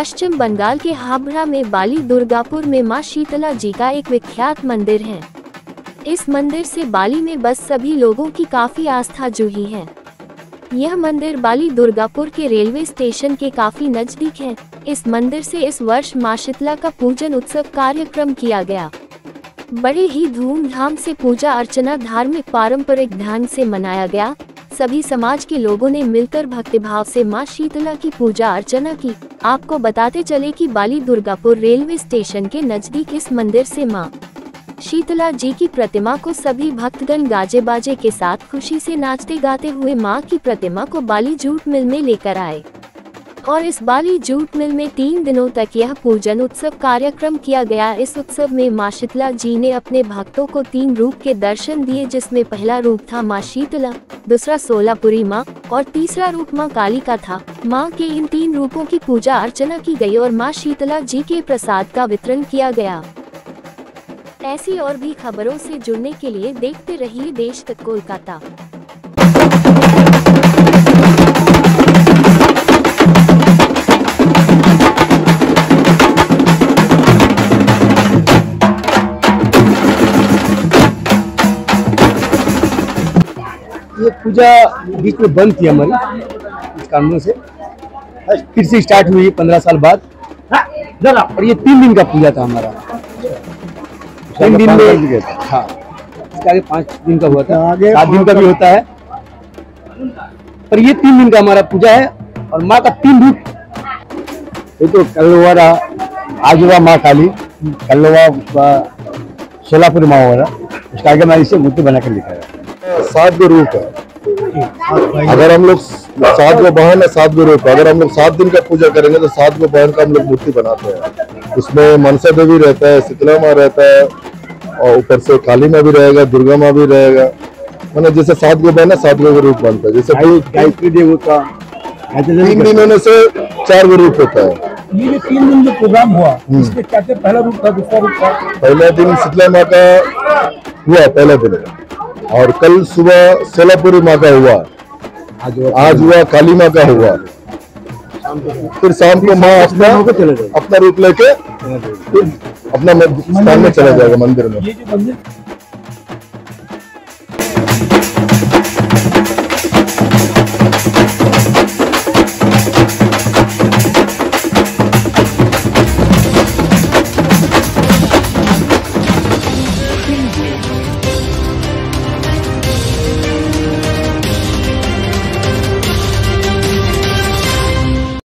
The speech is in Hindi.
पश्चिम बंगाल के हावड़ा में बाली दुर्गापुर में मां शीतला जी का एक विख्यात मंदिर है। इस मंदिर से बाली में बस सभी लोगों की काफी आस्था जुड़ी है। यह मंदिर बाली दुर्गापुर के रेलवे स्टेशन के काफी नजदीक है। इस मंदिर से इस वर्ष मां शीतला का पूजन उत्सव कार्यक्रम किया गया। बड़े ही धूमधाम से पूजा अर्चना धार्मिक पारंपरिक ढंग से मनाया गया। सभी समाज के लोगों ने मिलकर भक्तिभाव से मां शीतला की पूजा अर्चना की। आपको बताते चले कि बाली दुर्गापुर रेलवे स्टेशन के नजदीक इस मंदिर से मां शीतला जी की प्रतिमा को सभी भक्तगण गाजे बाजे के साथ खुशी से नाचते गाते हुए मां की प्रतिमा को बाली जूट मिल में लेकर आए और इस बाली जूट मिल में 3 दिनों तक यह पूजन उत्सव कार्यक्रम किया गया। इस उत्सव में मां शीतला जी ने अपने भक्तों को 3 रूप के दर्शन दिए, जिसमें पहला रूप था मां शीतला, दूसरा सोलापुरी मां और तीसरा रूप मां काली का था। मां के इन 3 रूपों की पूजा अर्चना की गई और मां शीतला जी के प्रसाद का वितरण किया गया। ऐसी और भी खबरों से जुड़ने के लिए देखते रहिए देश तक कोलकाता। ये पूजा बीच में बंद थी हमारी इस कारणों से, फिर से स्टार्ट हुई 15 साल बाद। और ये 3 दिन का पूजा था हमारा। 3 दिन में हाँ, इसके आगे 5 दिन का हुआ था, 7 दिन का भी होता है, पर ये 3 दिन का हमारा पूजा है। और माँ का 3 रूप, ये तो कल हुआ रहा, आज हुआ माँ काली, कल हुआ सोलापुर माँ हो रहा, उसके आगे मैं इसे मूर्ति बना कर लिखा है। 7 गो रूप है। अगर हम लोग 7 गो बहन है, 7 गो रूप है। अगर हम लोग 7 दिन का पूजा करेंगे तो 7 गो बहन का हम लोग मूर्ति बनाते हैं। उसमें मनसा देवी रहता है, शीतला माँ रहता है और ऊपर से काली माँ भी रहेगा, दुर्गा माँ भी रहेगा। मतलब जैसे 7 गो बहन है, 7 गो रूप बनता है। जैसे गायत्री देव का 3 दिनों में से 4 गो रूप होता है। ये जो 3 दिन जो प्रोग्राम हुआ, इसमें क्या क्या पहला रूप था, दूसरा रूप था? पहला दिन शीतला माँ का हुआ पहला दिन, और कल सुबह सोलापुरी माँ का हुआ, आज हुआ काली माँ का हुआ। फिर शाम को माँ अपना रूप लेके फिर अपना स्थान में चला जाएगा मंदिर में। ये जो मंदिर